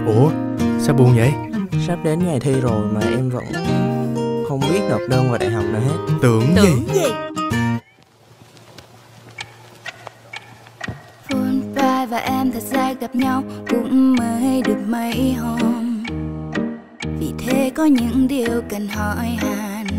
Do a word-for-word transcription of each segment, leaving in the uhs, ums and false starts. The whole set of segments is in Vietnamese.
Ủa sao buồn vậy? Sắp đến ngày thi rồi mà em vẫn không biết nộp đơn vào đại học nữa hết. Tưởng, Tưởng gì? gì? Fullbright và em thật ra gặp nhau cũng mới được mấy hôm. Vì thế có những điều cần hỏi han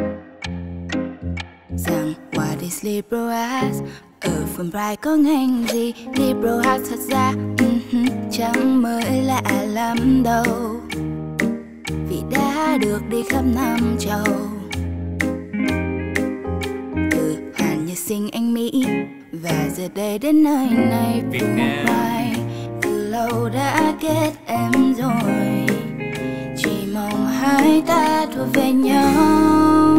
rằng what is liberal arts? Ở Fullbright có ngành gì? Liberal arts thật ra uh-huh, chẳng mới lạ lắm đâu, vì đã được đi khắp năm châu. Từ Hàn, Nhật, Sinh, Anh, Mỹ và giờ đây đến nơi này Fullbright từ lâu đã kết em rồi, chỉ mong hai ta thuộc về nhau.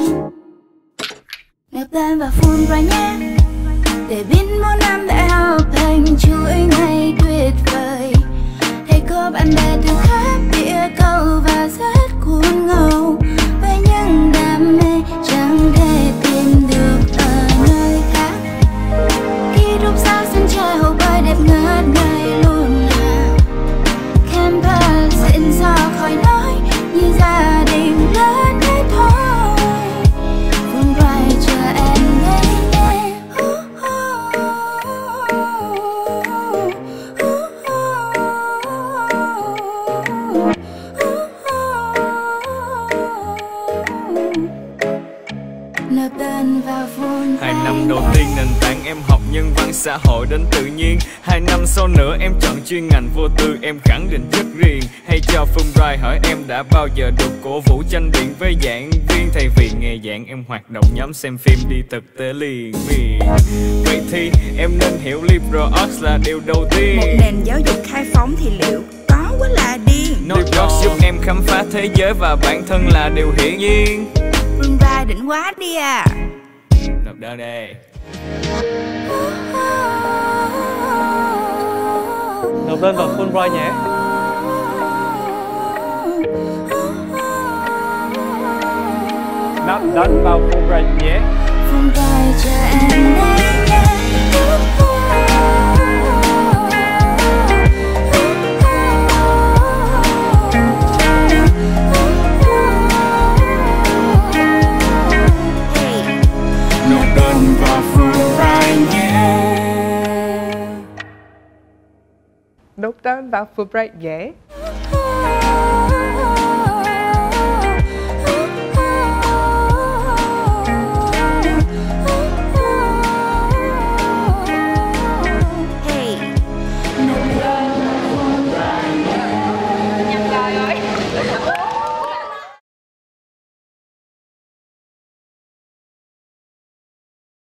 Nộp đơn vào Fullbright nhé, để biết bốn năm đại học thành chuỗi ngày tuyệt vời. Thầy cô bạn bè từ khắp địa cầu và rất cuốn ngầu với những đam mê chẳng thể tìm được ở nơi khác. Khi đúc sao sân chơi hồ bơi đẹp ngất ngây luôn à. Campus xịn sò khỏi nói như gia đình lớn hết thôi. Fullbright chờ em đây nhé. Nộp đơn vào Fullbright. Hai năm đầu tiên nền tảng em học nhân văn xã hội đến tự nhiên. Hai năm sau nữa em chọn chuyên ngành vô tư, em khẳng định chất riêng. Hay cho Fullbright hỏi em đã bao giờ được cổ vũ tranh biện với giảng viên. Thay vì nghe giảng em hoạt động nhóm xem phim đi thực tế liền miền. Vậy thì em nên hiểu liberal arts là điều đầu tiên. Một nền giáo dục khai phóng thì liệu có quá là điên. Liberal arts giúp em khám phá thế giới và bản thân là điều hiển nhiên. Fullbright đỉnh quá đi à. Nộp đơn đây. Nộp đơn vào Fullbright nhé. Nộp đơn vào Fullbright nhé. Fullbright chờ em đây nhé. Nộp đơn vào Fullbright nhé. Nộp đơn vào Fullbright nhé.